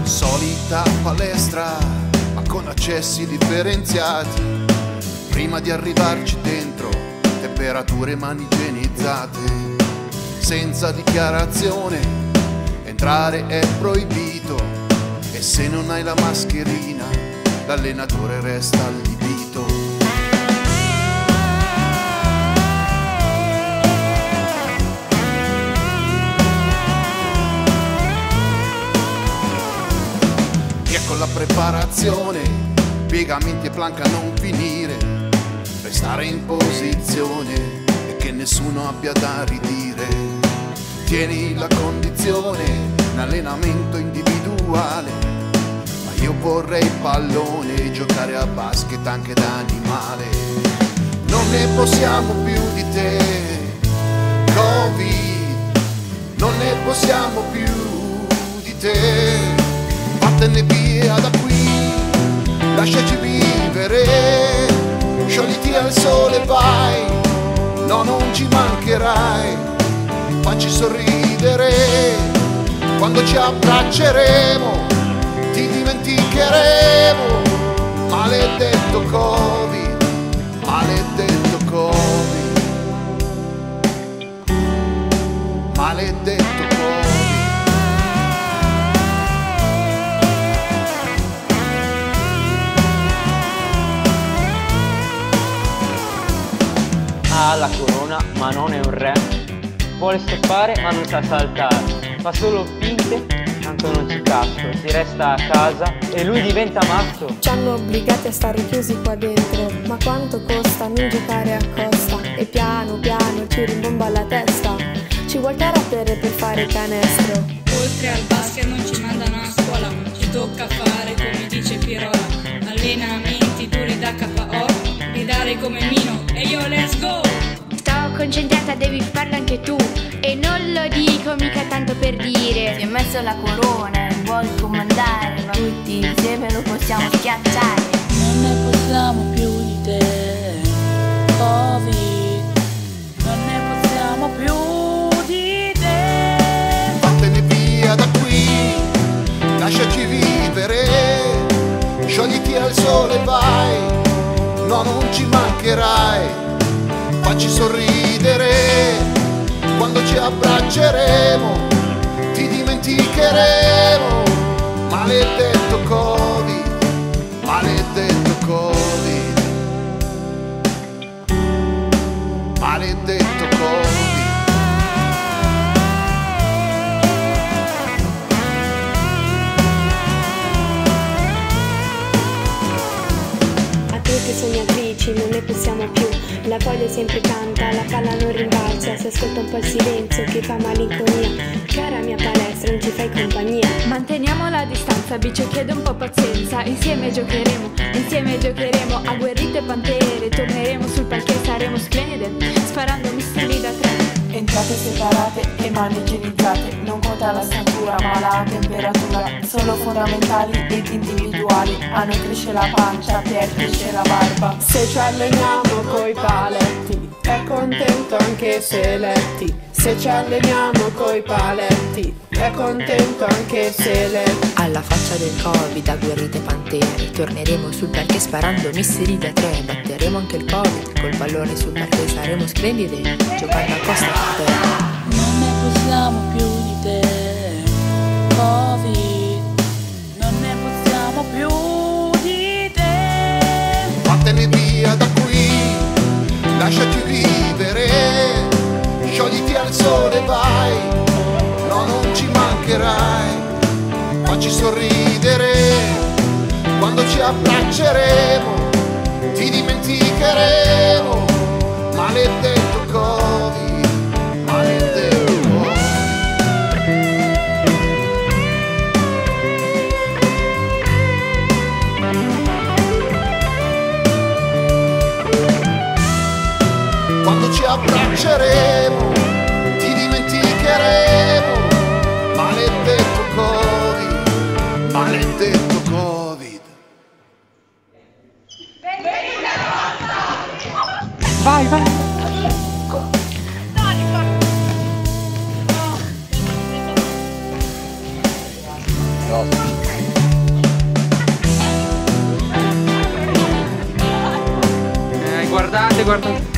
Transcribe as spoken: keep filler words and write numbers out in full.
Solita palestra, ma con accessi differenziati. Prima di arrivarci dentro, temperature e mani igienizzate. Senza dichiarazione, entrare è proibito. E se non hai la mascherina, l'allenatore resta allibito. Con la preparazione, piegamenti e planca non finire, restare in posizione e che nessuno abbia da ridire. Tieni la condizione in allenamento individuale, ma io vorrei pallone, giocare a basket anche da animale. Non ne possiamo più di te, Covid, non ne possiamo più di te. Vattene via da qui, lasciaci vivere, sciogliti al sole vai, no non ci mancherai, facci sorridere, quando ci abbracceremo ti dimenticheremo, maledetto Covid, maledetto Covid, maledetto Covid. Ha la corona ma non è un re, vuole steppare ma non sa saltare, fa solo finte, tanto non ci casco, si resta a casa e lui diventa matto. Ci hanno obbligati a stare chiusi qua dentro, ma quanto costa non giocare a costa? E piano piano ci rimbomba la testa, ci vuol carattere per fare canestro. Oltre al basket non ci mandano a scuola, ci tocca fare come dice Pirola, allenamenti duri da K O, ridare come Mino e io let's go. Sto concentrata, devi farlo anche tu, e non lo dico mica tanto per dire. Si è messo la corona e vuol comandare, ma tutti insieme lo possiamo schiacciare. Non ne possiamo più di te, Covid, non ne possiamo più di te. Vattene via da qui, lasciaci vivere, sciogliti al sole vai, no non ci mancherai, facci sorridere, quando ci abbracceremo ti dimenticheremo, maledetto Covid, maledetto Covid, maledetto Covid. Sognatrici, non ne possiamo più, la voglia sempre canta, la palla non rimbalza, si ascolta un po' il silenzio che fa malinconia. Cara mia palestra, non ci fai compagnia. Manteniamo la distanza, bicio chiede un po' pazienza, insieme giocheremo, insieme giocheremo, agguerrite pantere, torneremo sul palco, saremo splendide, sparando missili da tre. Entrate separate e mani igienizzate, non conta la statura ma la temperatura, solo fondamentali ed individuali, a noi cresce la pancia, a te cresce la barba. Se ci alleniamo coi paletti, è contento anche se letti. Se ci alleniamo coi paletti, è contento anche se letti. Alla faccia del Covid, agguerrite pantere, torneremo sul parquet sparando missili da tre, batteremo anche il Covid, col pallone sul parquet saremo splendide, giocando a costa a terra. Non ne possiamo più di te, Covid, non ne possiamo più di te. Vattene via da qui, lasciati vivere, sciogliti al sole vai, no non ci mancherai, facci sorridere, quando ci abbracceremo ti dimenticheremo, maledetto Covid, maledetto Covid. Quando ci abbracceremo ti dimenticheremo, maledetto Covid, maledetto Covid. Vai, vai. Eh, guardate, guardate.